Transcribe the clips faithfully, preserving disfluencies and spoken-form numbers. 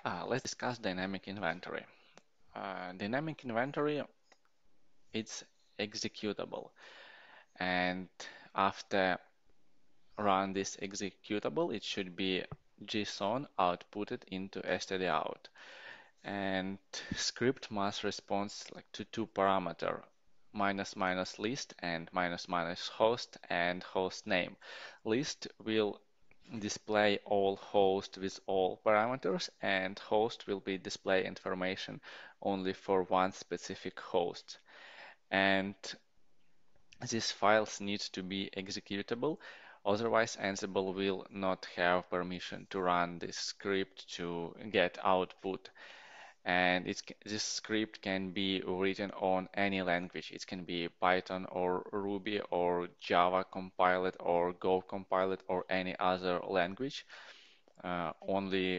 Uh, let's discuss dynamic inventory. Uh, dynamic inventory, it's executable, and after run this executable, it should be JSON outputted into stdout, and script must respond like to two parameter minus minus list and minus minus host and host name. List will display all host with all parameters, and host will be display information only for one specific host. And these files need to be executable, otherwise Ansible will not have permission to run this script to get output. And it's, this script can be written on any language. It can be Python or Ruby or Java compiled or Go compiled or any other language. Uh, only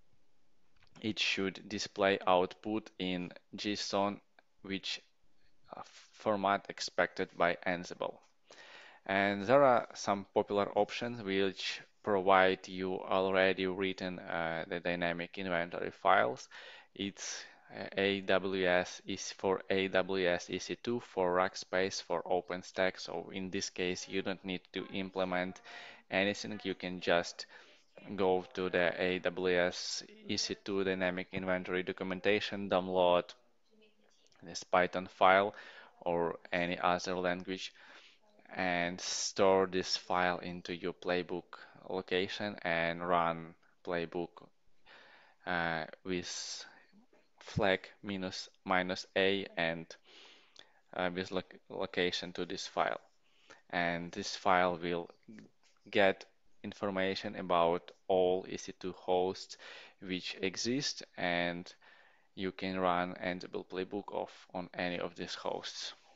it should display output in JSON, which uh, format expected by Ansible. And there are some popular options which provide you already written uh, the dynamic inventory files. It's uh, A W S is for A W S E C two, for Rackspace, for OpenStack. So in this case, you don't need to implement anything. You can just go to the A W S E C two dynamic inventory documentation, download this Python file or any other language, and store this file into your playbook location and run playbook uh, with flag minus minus a and uh, with loc location to this file. And this file will get information about all E C two hosts which exist, and you can run Ansible playbook off on any of these hosts.